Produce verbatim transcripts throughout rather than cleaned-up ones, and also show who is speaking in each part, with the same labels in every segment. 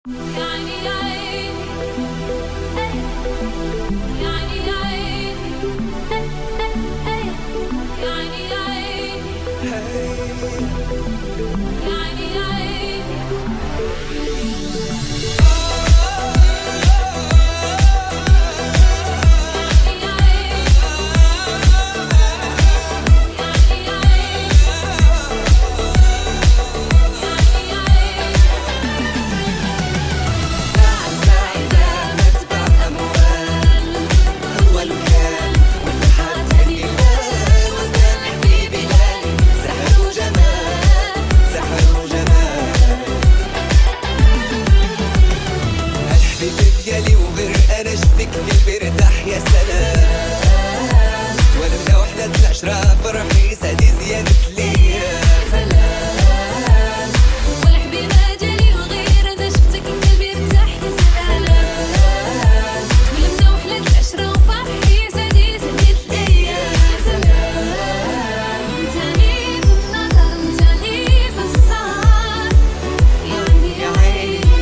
Speaker 1: يا سلام ولو وحدة العشرة فرحي سادي زيادة ليا
Speaker 2: سلام والحبي ما جالي وغير انا شفتك قلبي ارتاح يا سلام ولمنا وحدة العشرة وفرحي سادي زيادة ليا سلام انتاني في النظر انتاني في السهر يعني يا عيني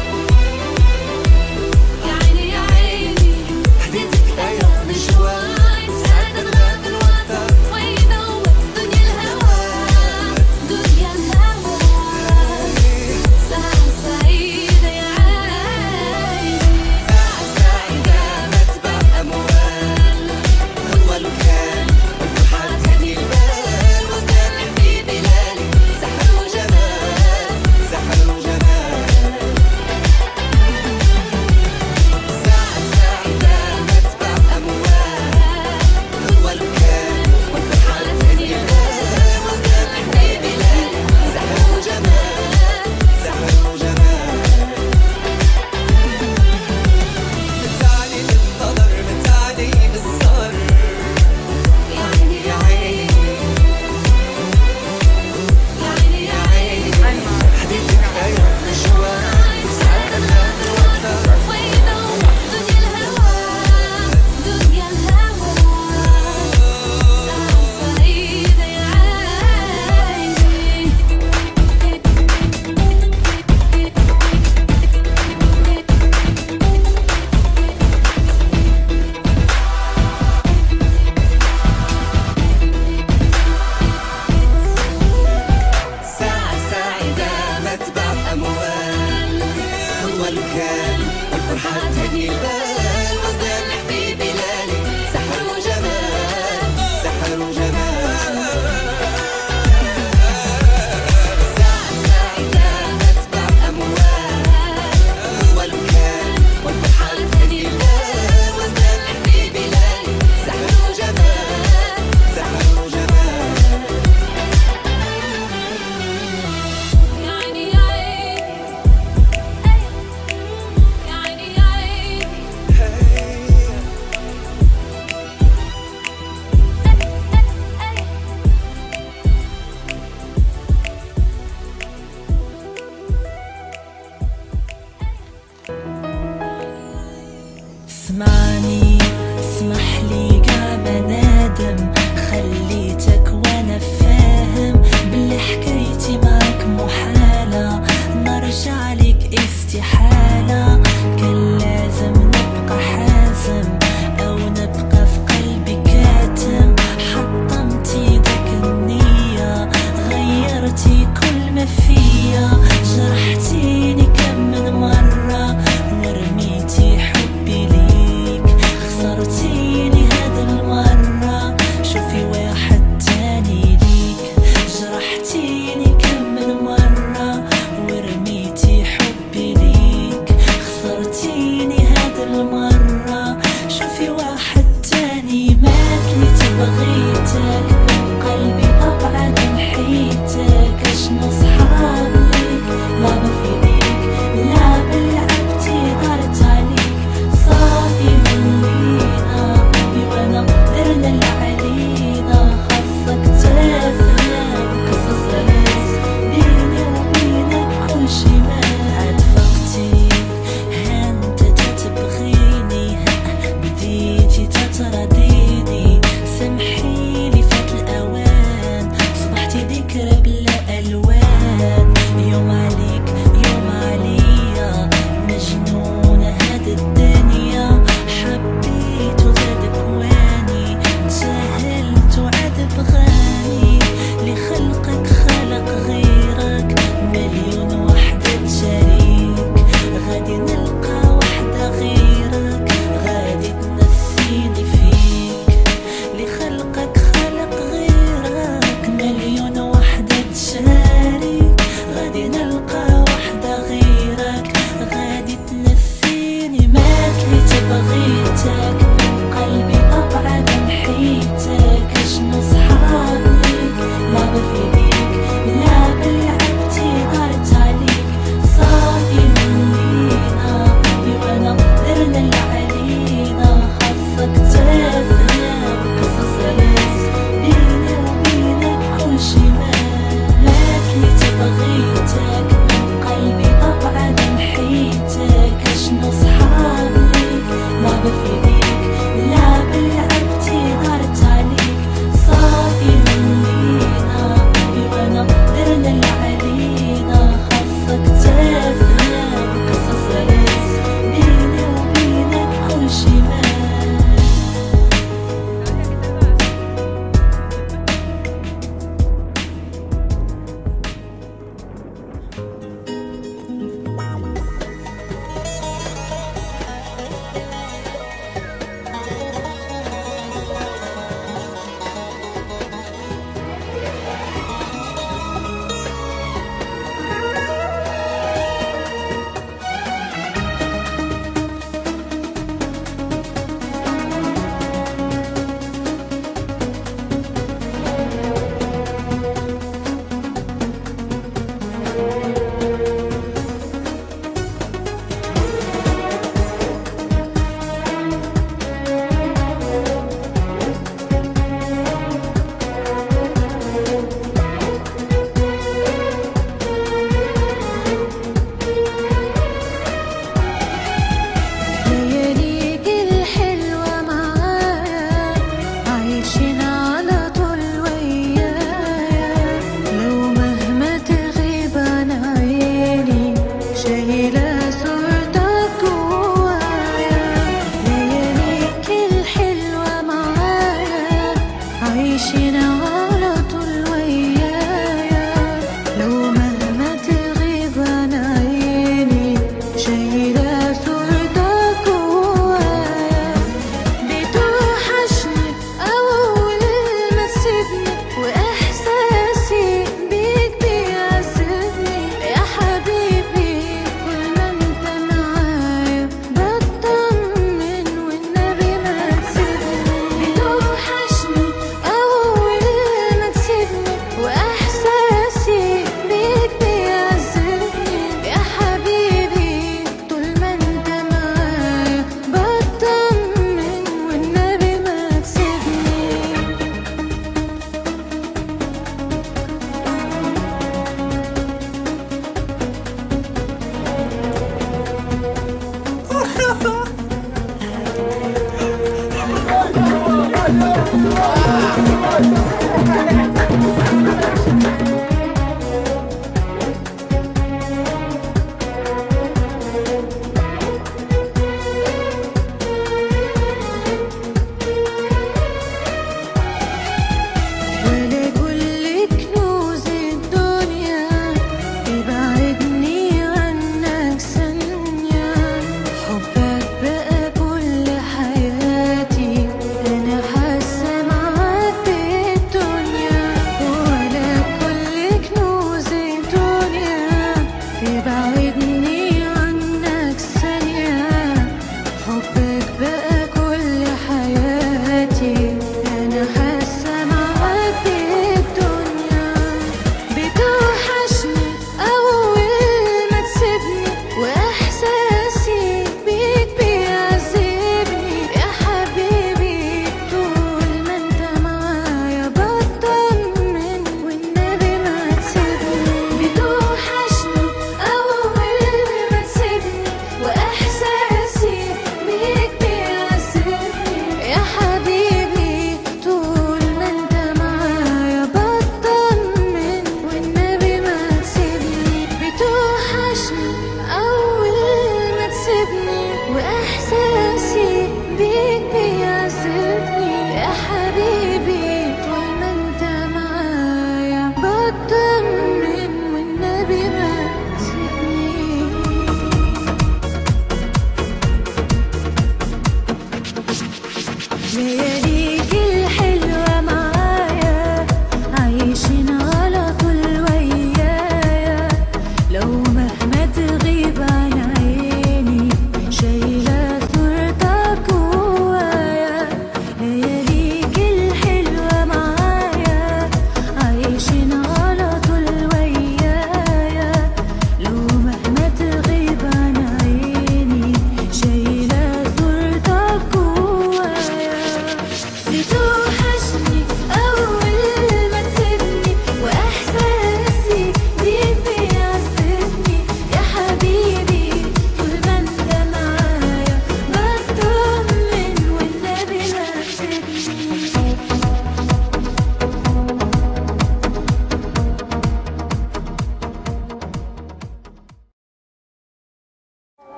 Speaker 2: يا عيني يا عيني حديتك عيوني شوي سعد الغاب الوطن وينور دنيا الهوى دنيا الهوى ساعة سعيدة يا عيني
Speaker 1: ساعة سعيدة ما تبع أموال أول كان والفرحة تهني البال وكان حبيبي لالي سحر وجمال سحر وجمال ساعة سعيدة ما تبع أموال أول كان والفرحة تهني البال وكان حبيبي لالي سحر وجمال سحر وجمال متعني بالنظر متعني بالسهر
Speaker 2: يعني يا عيني يعني يا عيني
Speaker 1: حديثك عيوني شوي سعد الغاب الوطن
Speaker 2: وينور دنيا الهوى دنيا الهوى ساعة سعيدة يا عيني
Speaker 1: ساعة سعيدة ما تبع أموال أول كان والفرحة تهني البال